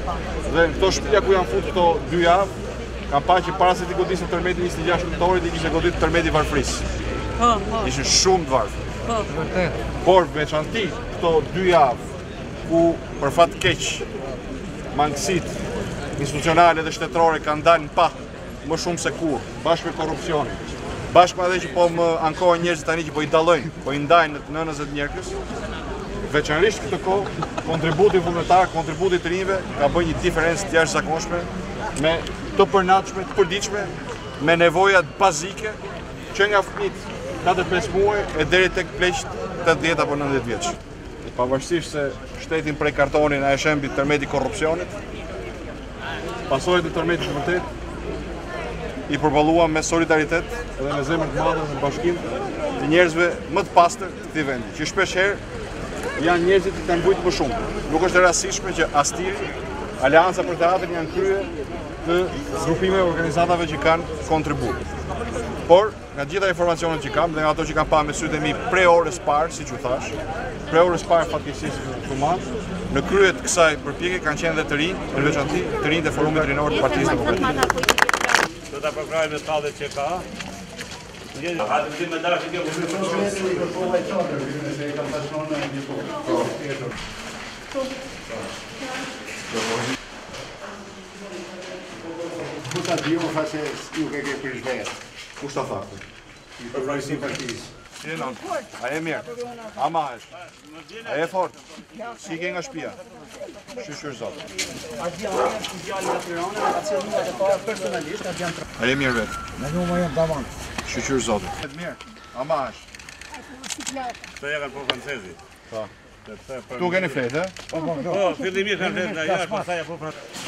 Dhe në këto shtëpia ku janë futur këto 2 javë, kam pa që para se t'i godisë tërmeti 26 nëntorit, i kishte godit tërmeti varfërisë. Ishin shumë të varfër. Por veçanti këto 2 javë, ku për fat keq, mangësitë institucionale dhe shtetërore kanë dalë në pa më shumë se kur, bashkë me korrupsionin. Bashkë me edhe që po më ankohen njerëzit tani që po i dallojnë, po i ndajnë në nënës e të njerëkës. Veçanërisht këtë kohë, kontributi vullnetar, kontributi të rinjve ka bëjë një diferencë të jashtëzakonshme me të përnatshme, të përditshme, me nevojat bazike që nga fëmijët 4-5 muaj e deri tek pleqët 80 apo 90 vjeç. Pavarësisht se shtetin prej kartonin a e shembi tërmeti korrupsionit, pasojat e tërmetit të vërtet i përballuam me solidaritet edhe me zemër të madhe në bashkim të njerëzve më të pastër të këtij vendi, që shpesh herë janë njerëzit që kanë ngujtur më shumë. Nuk është e rastishme që Astiri, Aleanca për Teatrin janë krye të grupime organizatave që kanë kontribuar. Por, nga gjitha informacionet që kam, dhe nga ato që kam pa me sytë e mi pre orës parë, si që thash, pre orës parë fatkeqësisht human, në krye të kësaj përpjekje kanë qenë dhe të rinj, në veçanti të rinj dhe forumit rinor të Partisë Demokratike. Do ta përkrajmë me tallet që ka. Ku ta di unë fa se nuk e ke prish vetë. Kush ta thakë? I përvrajsi partisë. Si e nënë? A e mirë? A ma është? A e fort? Si ke nga shtëpia? Shqyr zotë. A e mirë vetë? Në një më jenë davan. Shqyr zotë. E të mirë? A ma është? Këto janë po francezi. Ta. Tu keni fletë, e? Po, fillimisht kanë fletë nga jashtë, pastaj apo francezi.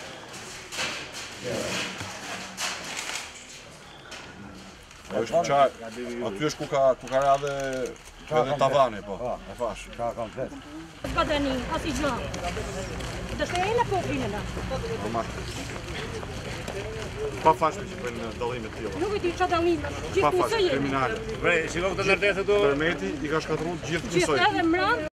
Është qarë, aty është ku ka radhe edhe tavani, po, e fash. Qa kam fletë. S'ka dani, as i gjë. Të shkojnë po krinë. Normal. Pa fashme që bëjnë dallimet tilla. Nuk e di çfarë dallim. Pa Gjithë fashme, kriminale. Bre, shikoj këtë ndërtesë këtu. Tërmeti i ka shkatruar gjithë kësaj. Gjithë edhe mbrëm.